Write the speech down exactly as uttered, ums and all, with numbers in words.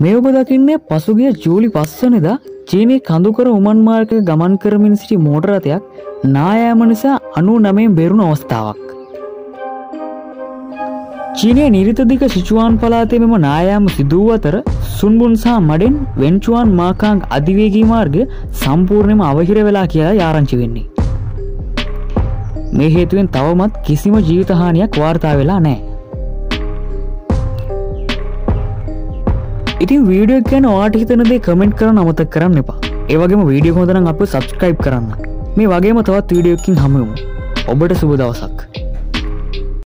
මේ ඔබ දකින්නේ පසුගිය ජූලි පහ වෙනිදා චීනයේ කඳුකර උමන් මාර්ගයක ගමන් කරමින් සිටි මෝටර රථයක් නායෑම නිසා අනූනවයෙන් බේරුණු අවස්ථාවක්. චීනයේ නිරිතදික සිචුවාන් පළාතේ මෙම නායෑම සිදු වූ අතර සුන්බුන් සහ මඩෙන් වෙන්චුවාන් මාකාංග අධිවේගී මාර්ගය සම්පූර්ණයෙන්ම අවහිර වෙලා කියලා ආරංචි වෙන්නේ. මේ හේතුවෙන් තවමත් කිසිම ජීවිත හානියක් වාර්තා වෙලා නැහැ. ඉතින් වීඩියෝ එක ගැන ඔයාලට හිතෙන දේ කමෙන්ට් කරන්න අමතක කරන්න එපා. ඒ වගේම වීඩියෝ එක හොඳ නම් අපිව සබ්ස්ක්‍රයිබ් කරන්න. මේ වගේම තවත් වීඩියෝ එකකින් හමු වෙමු. ඔබට සුබ දවසක්.